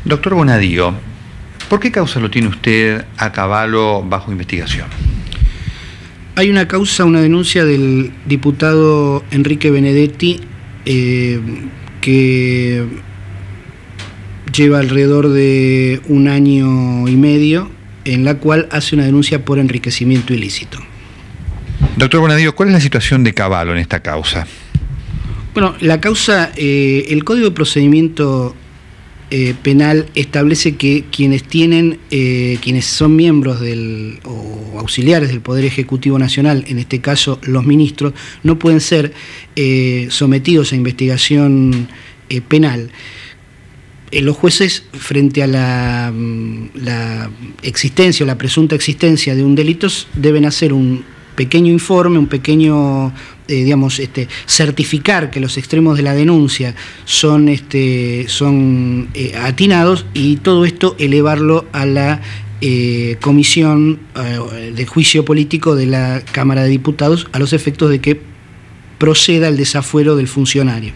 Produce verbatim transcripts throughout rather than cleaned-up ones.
Doctor Bonadío, ¿por qué causa lo tiene usted a Cavallo bajo investigación? Hay una causa, una denuncia del diputado Enrique Benedetti eh, que lleva alrededor de un año y medio, en la cual hace una denuncia por enriquecimiento ilícito. Doctor Bonadío, ¿cuál es la situación de Cavallo en esta causa? Bueno, la causa, eh, el Código de Procedimiento eh, Penal establece que quienes tienen, eh, quienes son miembros del o auxiliares del Poder Ejecutivo Nacional, en este caso los ministros, no pueden ser eh, sometidos a investigación eh, penal. Eh, los jueces, frente a la, la existencia o la presunta existencia de un delito, deben hacer un pequeño informe, un pequeño, eh, digamos, este, certificar que los extremos de la denuncia son, este, son eh, atinados, y todo esto elevarlo a la eh, comisión eh, de juicio político de la Cámara de Diputados, a los efectos de que proceda el desafuero del funcionario.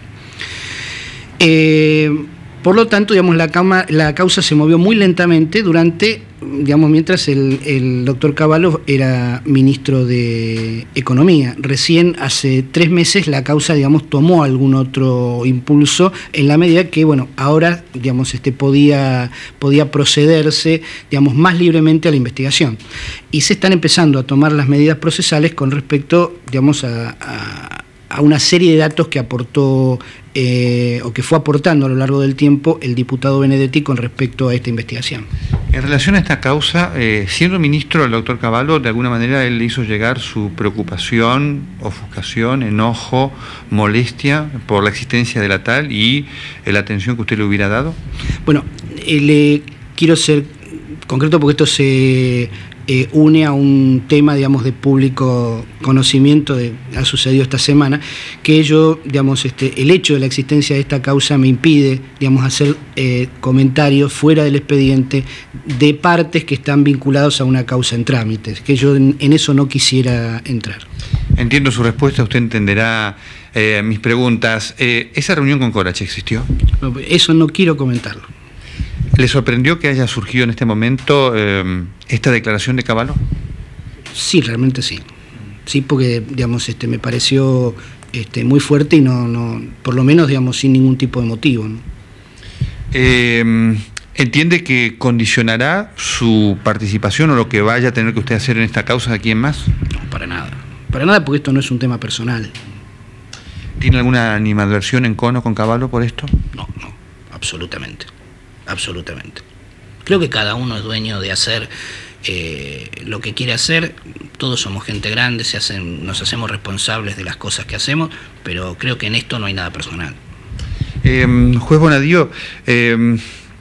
Eh, Por lo tanto, digamos, la, cama, la causa se movió muy lentamente durante, digamos, mientras el, el doctor Cavallo era ministro de Economía. Recién hace tres meses la causa, digamos, tomó algún otro impulso, en la medida que, bueno, ahora, digamos, este, podía, podía procederse, digamos, más libremente a la investigación. Y se están empezando a tomar las medidas procesales con respecto, digamos, a, a, a una serie de datos que aportó Eh, o que fue aportando a lo largo del tiempo el diputado Benedetti con respecto a esta investigación. En relación a esta causa, eh, siendo ministro el doctor Cavallo, de alguna manera él le hizo llegar su preocupación, ofuscación, enojo, molestia por la existencia de la tal y eh, la atención que usted le hubiera dado. Bueno, eh, le quiero ser concreto porque esto se eh, une a un tema, digamos, de público conocimiento, de, ha sucedido esta semana, que yo, digamos, este, el hecho de la existencia de esta causa me impide, digamos, hacer eh, comentarios fuera del expediente de partes que están vinculados a una causa en trámites, que yo en, en eso no quisiera entrar. Entiendo su respuesta, usted entenderá eh, mis preguntas. Eh, ¿Esa reunión con Corach existió? Eso no quiero comentarlo. ¿Le sorprendió que haya surgido en este momento eh, esta declaración de Cavallo? Sí, realmente sí. Sí, porque, digamos, este, me pareció este, muy fuerte y no, no, por lo menos, digamos, sin ningún tipo de motivo, ¿no? Eh, ¿Entiende que condicionará su participación o lo que vaya a tener que usted hacer en esta causa de aquí en más? No, para nada. Para nada, porque esto no es un tema personal. ¿Tiene alguna animadversión en cono con Cavallo por esto? No, no, absolutamente. Absolutamente. Creo que cada uno es dueño de hacer eh, lo que quiere hacer. Todos somos gente grande, se hacen, nos hacemos responsables de las cosas que hacemos, pero creo que en esto no hay nada personal. Eh, juez Bonadío, eh,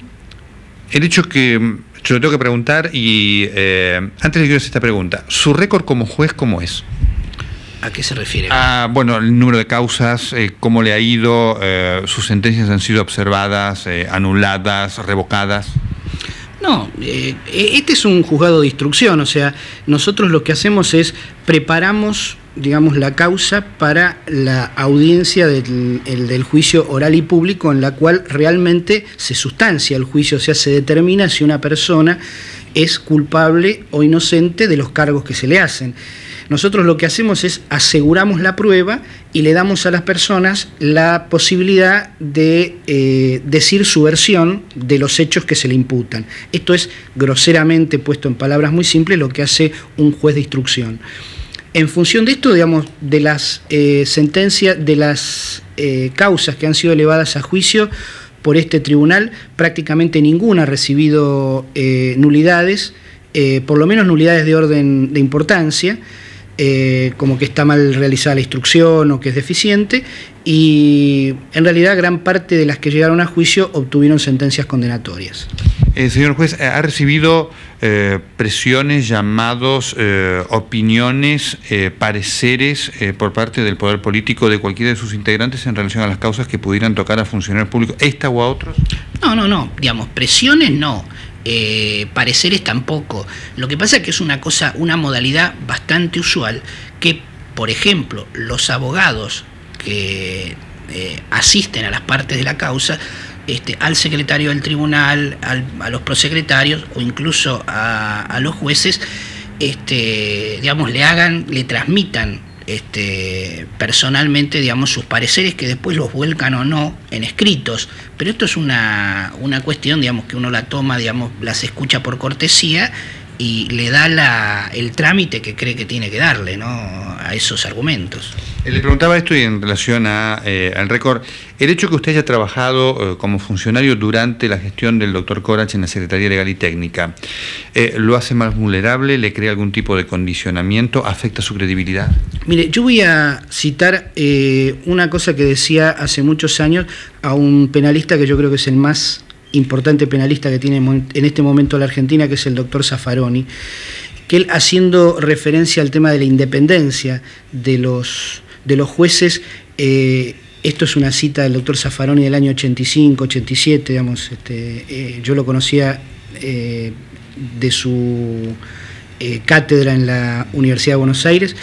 el hecho que yo le tengo que preguntar y eh, antes de que yo haga esta pregunta, ¿su récord como juez cómo es? ¿A qué se refiere? Ah, bueno, el número de causas, eh, cómo le ha ido, eh, sus sentencias han sido observadas, eh, anuladas, revocadas. No, eh, este es un juzgado de instrucción, o sea, nosotros lo que hacemos es preparamos, digamos, la causa para la audiencia del, el, del juicio oral y público, en la cual realmente se sustancia el juicio, o sea, se determina si una persona es culpable o inocente de los cargos que se le hacen. Nosotros lo que hacemos es aseguramos la prueba y le damos a las personas la posibilidad de eh, decir su versión de los hechos que se le imputan. Esto es, groseramente puesto en palabras muy simples, lo que hace un juez de instrucción. En función de esto, digamos, de las eh, sentencias, de las eh, causas que han sido elevadas a juicio por este tribunal, prácticamente ninguna ha recibido eh, nulidades, eh, por lo menos nulidades de orden de importancia, Eh, como que está mal realizada la instrucción o que es deficiente, y en realidad gran parte de las que llegaron a juicio obtuvieron sentencias condenatorias. Eh, señor juez, ¿ha recibido eh, presiones, llamados, eh, opiniones, eh, pareceres eh, por parte del poder político de cualquiera de sus integrantes en relación a las causas que pudieran tocar a funcionarios públicos, esta o a otros? No, no, no, digamos, presiones no. Eh, pareceres tampoco. Lo que pasa es que es una cosa, una modalidad bastante usual que, por ejemplo, los abogados que eh, asisten a las partes de la causa este, al secretario del tribunal, al, a los prosecretarios o incluso a, a los jueces, este, digamos, le hagan, le transmitan este, personalmente, digamos, sus pareceres, que después los vuelcan o no en escritos. Pero esto es una, una cuestión, digamos, que uno la toma, digamos, las escucha por cortesía y le da la, el trámite que cree que tiene que darle, ¿no?, a esos argumentos. Le preguntaba esto y en relación a, eh, al récord, el hecho que usted haya trabajado eh, como funcionario durante la gestión del doctor Corach en la Secretaría Legal y Técnica, eh, ¿lo hace más vulnerable? ¿Le crea algún tipo de condicionamiento? ¿Afecta su credibilidad? Mire, yo voy a citar eh, una cosa que decía hace muchos años a un penalista que yo creo que es el más importante penalista que tiene en este momento la Argentina, que es el doctor Zaffaroni, que él, haciendo referencia al tema de la independencia de los, de los jueces, eh, esto es una cita del doctor Zaffaroni del año ochenta y cinco, ochenta y siete, digamos, este, eh, yo lo conocía eh, de su eh, cátedra en la Universidad de Buenos Aires.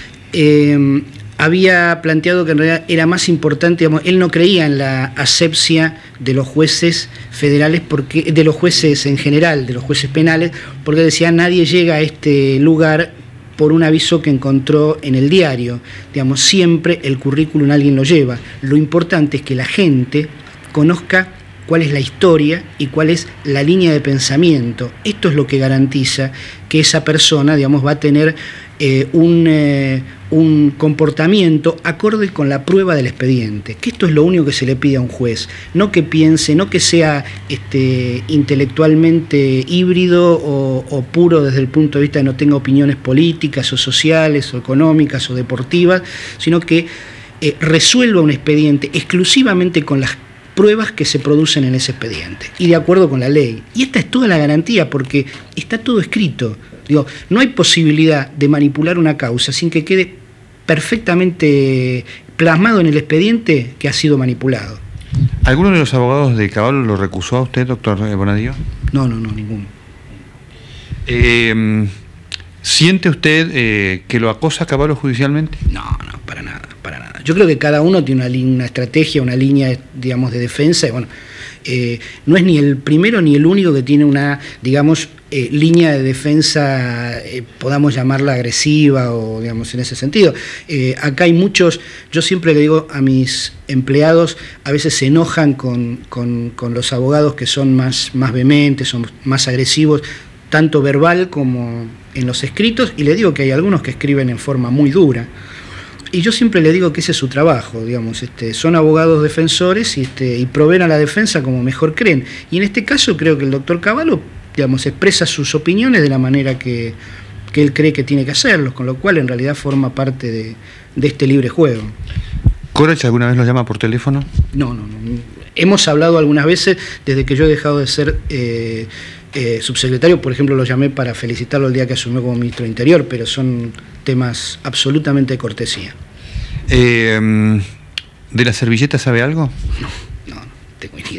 eh, había planteado que en realidad era más importante, digamos, él no creía en la asepsia de los jueces federales, porque, de los jueces en general, de los jueces penales, porque decía, nadie llega a este lugar por un aviso que encontró en el diario. Digamos, siempre el currículum alguien lo lleva. Lo importante es que la gente conozca cuál es la historia y cuál es la línea de pensamiento. Esto es lo que garantiza que esa persona, digamos, va a tener eh, un, eh, un comportamiento acorde con la prueba del expediente, que esto es lo único que se le pide a un juez, no que piense, no que sea este, intelectualmente híbrido o, o puro desde el punto de vista de no tenga opiniones políticas o sociales o económicas o deportivas, sino que eh, resuelva un expediente exclusivamente con las pruebas que se producen en ese expediente y de acuerdo con la ley. Y esta es toda la garantía, porque está todo escrito. Digo, no hay posibilidad de manipular una causa sin que quede perfectamente plasmado en el expediente que ha sido manipulado. ¿Alguno de los abogados de Cavallo lo recusó a usted, doctor Bonadío? No, no, no, ninguno. Eh, ¿Siente usted eh, que lo acosa Cavallo judicialmente? No, no, para nada, para nada. Yo creo que cada uno tiene una, una estrategia, una línea, digamos, de defensa, y bueno, eh, no es ni el primero ni el único que tiene una, digamos, eh, línea de defensa, eh, podamos llamarla agresiva o, digamos, en ese sentido. Eh, acá hay muchos, yo siempre le digo a mis empleados, a veces se enojan con, con, con los abogados que son más, más vehementes, son más agresivos, tanto verbal como en los escritos, y le digo que hay algunos que escriben en forma muy dura. Y yo siempre le digo que ese es su trabajo, digamos, este, son abogados defensores y, este, y proveen a la defensa como mejor creen. Y en este caso creo que el doctor Cavallo, digamos, expresa sus opiniones de la manera que, que él cree que tiene que hacerlos, con lo cual en realidad forma parte de, de este libre juego. ¿Corach alguna vez lo llama por teléfono? No, no, no. Hemos hablado algunas veces desde que yo he dejado de ser eh, eh, subsecretario, por ejemplo, lo llamé para felicitarlo el día que asumió como ministro de Interior, pero son temas absolutamente de cortesía. Eh, ¿De la servilleta sabe algo? No, no, no tengo ni